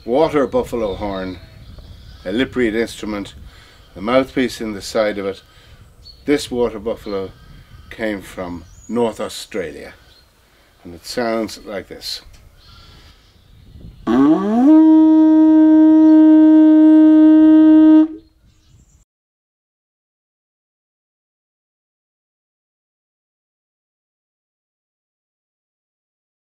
water buffalo horn, a lip reed instrument, the mouthpiece in the side of it. This water buffalo came from North Australia, and it sounds like this.